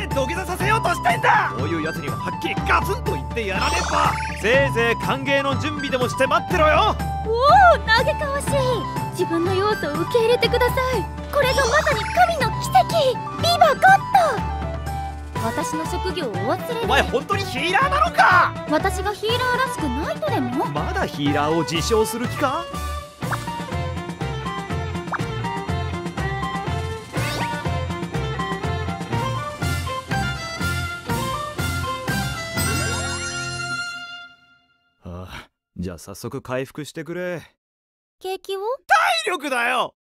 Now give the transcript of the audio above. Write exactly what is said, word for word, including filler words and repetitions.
で土下座させようとしてんだ。こういうやつにははっきりガツンと言ってやらねば。せいぜい歓迎の準備でもして待ってろよ。 おお、嘆かわしい。自分の要素を受け入れてください。これぞまさに神の奇跡、ビバゴッド。私の職業をお忘れで。 お前本当にヒーラーなのか。 私がヒーラーらしくないとでも。 まだヒーラーを自称する気か。ああ、じゃあ早速回復してくれ。 ケーキを。 体力だよ。